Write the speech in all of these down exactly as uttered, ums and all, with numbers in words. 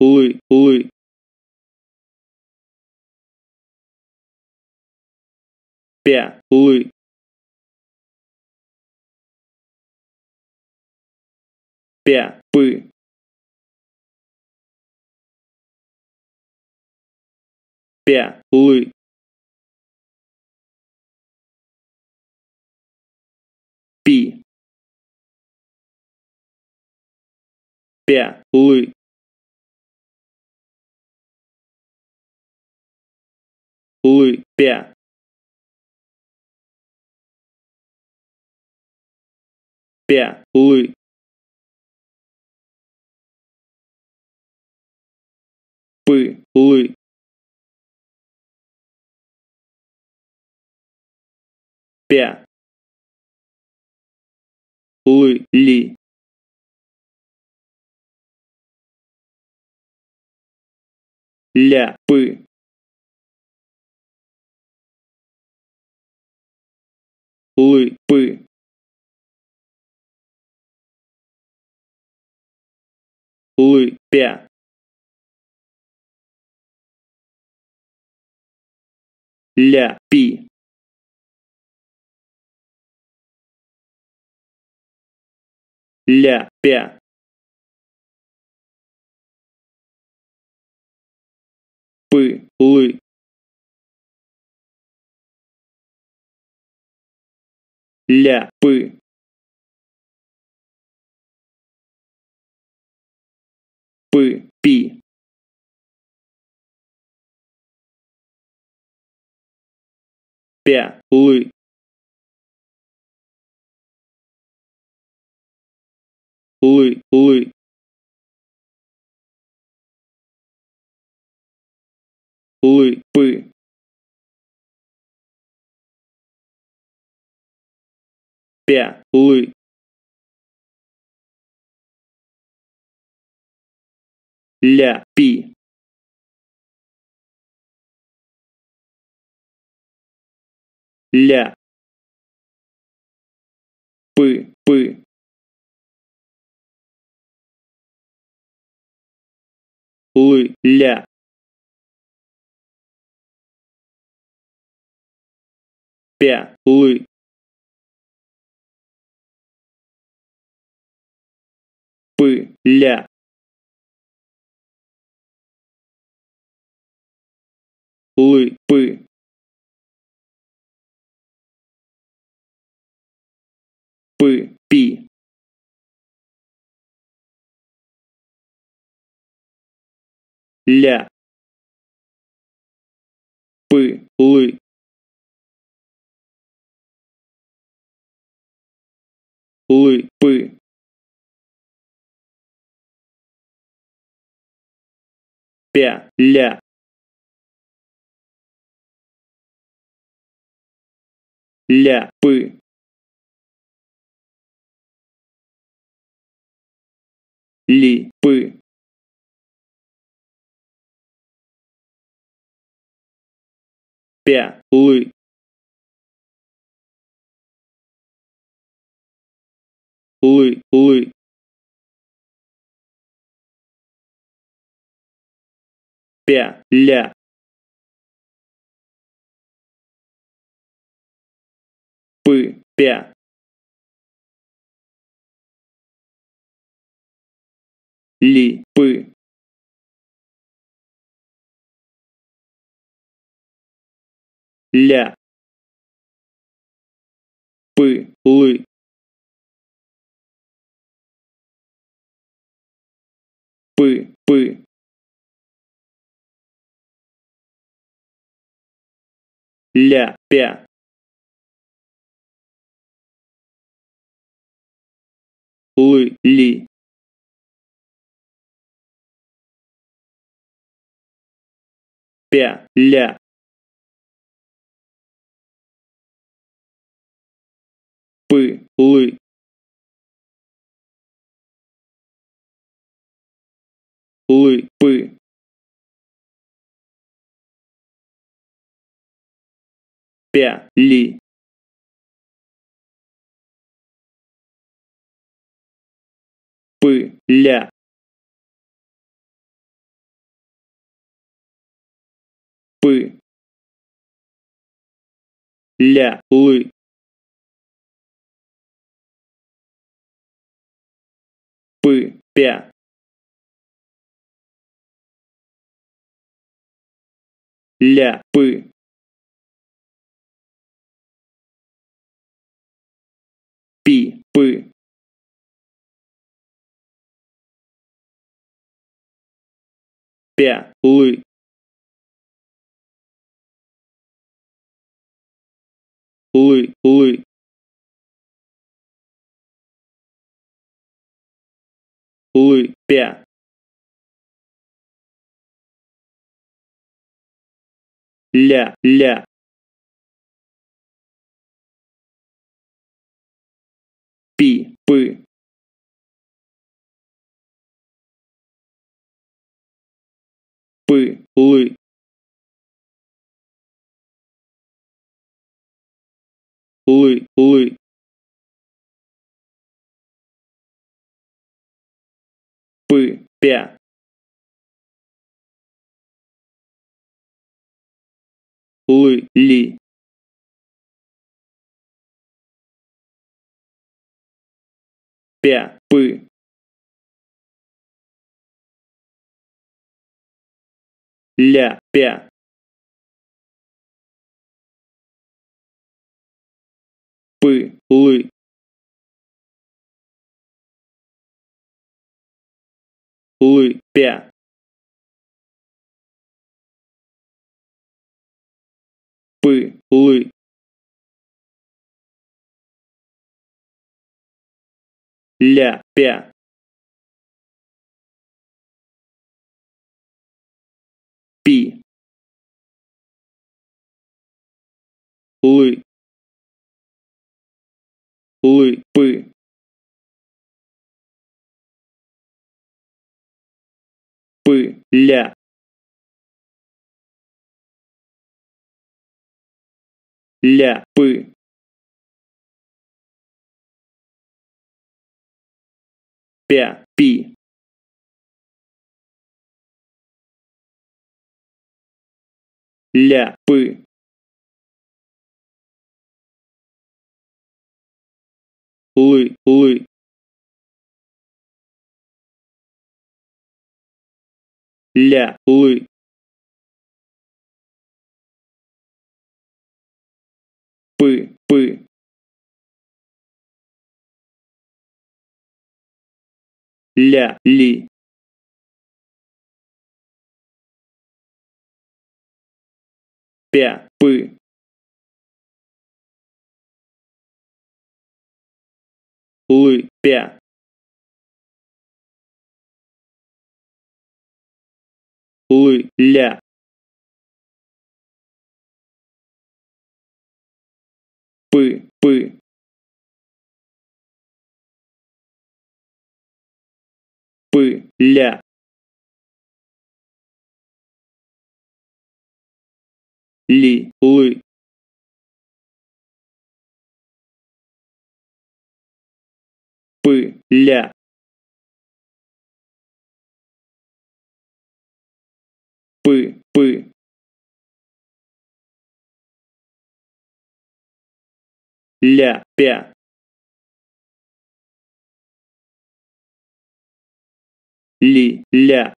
лы, лы. Пя, лы. Пя, пы. Пя, лы. Пи. Пя, лы. Лы, пя. Пя, лы. Пы, лы. Пя. Лы, ли. Ля, пы. Лы, пы. Лы, пя. Ля, пи. Ля, пя. Пы, лы. Ля, пы. Пы, пи. Пя, лы. Лы, лы. Лы, пы. Пя, лы. Ля, пи. Ля. Пы, пы. Лы, ля. Пя, лы. Пы, ля. Лы, пы. Пы, пи. Ля. Пы, лы. Лы, пы. Пя, ля. Ля, пы. Ли, пы. Пя, лы. Лы, лы. Пя, ля. Пы, пя. Ли, пы. Ля. Пы, лы. Пы, пы. Ля, пя. Лы, ли. Пя, ля. Пы, лы. Лы, пы. Пя, ли. Пы, ля. пы, ля, лы, пы, пя, ля, пы, пи, пы, пя, лы, лы, лы, лы, пя, ля, ля, пи, пы, пы, лы, лы, лы, пы, пя, лы, ли, пя, пы, ля, пя, пы, лы, лы, пя, пы, лы, ля, пя, пи, лы, лы, пы, пы, ля, ля, пы, пя, пи, ля, пы, лы, лы, ля, лы, пы, пы, ля, ли, пя, пы, лы, пя, лы, ля, пы, пы, пы, ля, ли, лы, пы, ля, пы, пы, ля, пя, ли, ля,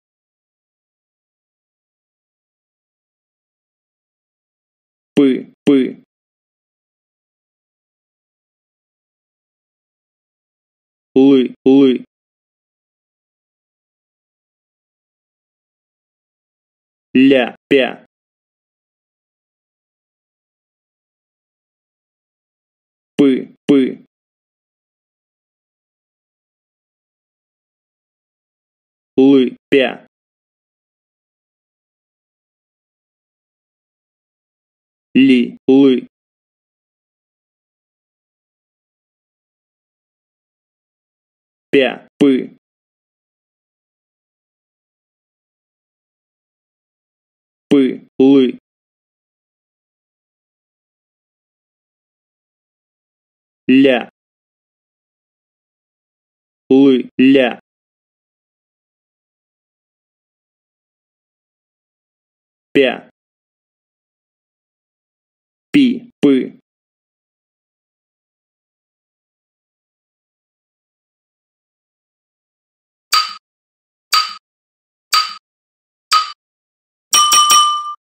пы, пы, лы, лы, ля, пя, пы, пы, лы, пя, ли, лы, пя, пы, пы, лы, ля, лы, ля, пя,